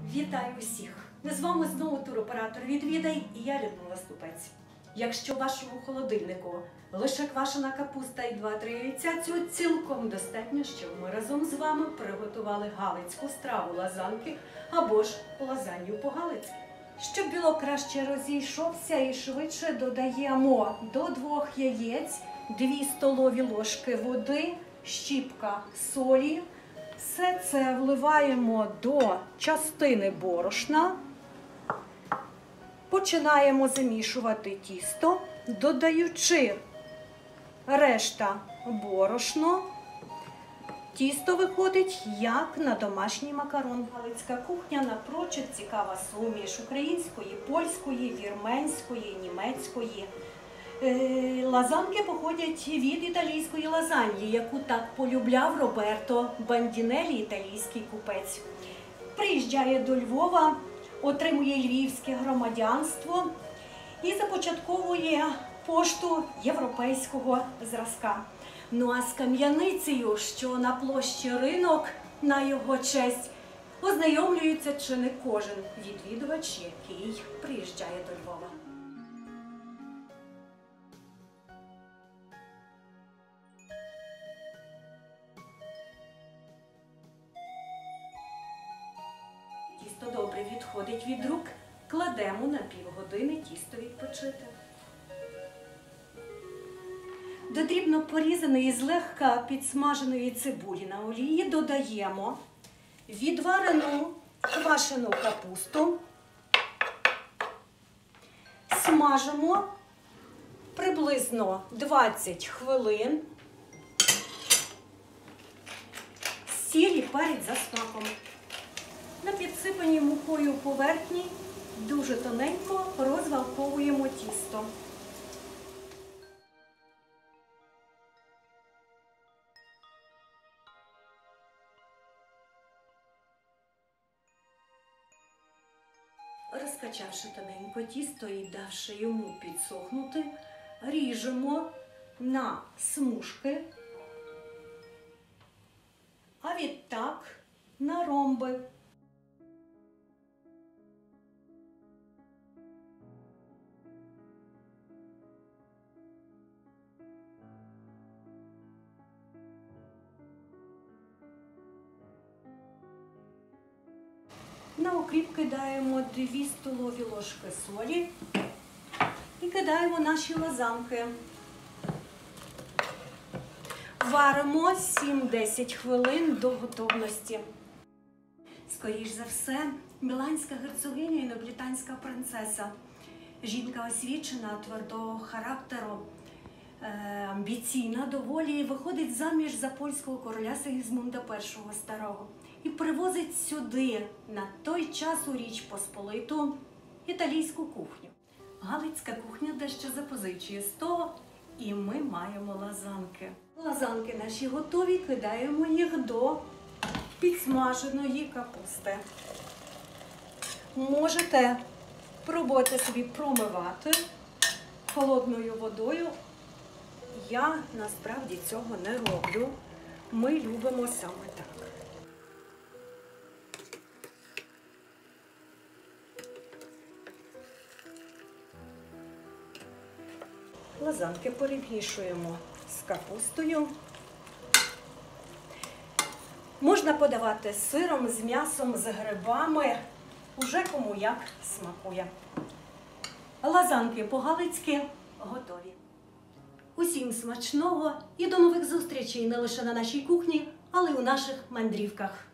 Вітаю усіх! З вами знову туроператор «Відвідай» і я, Людмила Ступець. Якщо в вашому холодильнику лише квашена капуста і 2-3 яйця, цього цілком достатньо, щоб ми разом з вами приготували галицьку страву лазанки або ж лазанью по-галицьки. Щоб білок краще розійшовся і швидше додаємо до 2 яєць 2 столові ложки води, щіпка солі. Все це вливаємо до частини борошна, починаємо замішувати тісто, додаючи решта борошно. Тісто виходить як на домашній макарон. Галицька кухня напрочуд цікава суміш української, польської, вірменської, німецької. Лазанки походять від італійської лазаньї, яку так полюбляв Роберто Бандінелі, італійський купець. Приїжджає до Львова, отримує львівське громадянство і започатковує пошту європейського зразка. Ну а з кам'яницею, що на площі Ринок, на його честь, ознайомлюється чи не кожен відвідувач, який приїжджає до Львова. Тісто добре відходить від рук, кладемо на півгодини тісто відпочити. До дрібно порізаної, злегка підсмаженої цибулі на олії додаємо відварену квашену капусту, смажимо приблизно 20 хвилин, сіль і перець за смаком. На підсипаній мукою поверхні дуже тоненько розвалковуємо тісто. Розкачавши тоненько тісто і давши йому підсохнути, ріжемо на смужки, а відтак на ромби. На окріп кидаємо 2 столові ложки солі і кидаємо наші лазанки. Варимо 7-10 хвилин до готовності. Скоріш за все, міланська герцогиня і неаполітанська принцеса. Жінка освічена, твердого характеру, амбіційна доволі, виходить заміж за польського короля Сигізмунда І Старого. І привозить сюди, на той час у Річ Посполиту, італійську кухню. Галицька кухня дещо запозичує з того, і ми маємо лазанки. Лазанки наші готові, кидаємо їх до підсмаженої капусти. Можете пробувати собі промивати холодною водою. Я насправді цього не роблю. Ми любимо саме так. Лазанки перемішуємо з капустою. Можна подавати з сиром, з м'ясом, з грибами, уже кому як смакує. Лазанки по-галицьки готові. Усім смачного і до нових зустрічей не лише на нашій кухні, але й у наших мандрівках.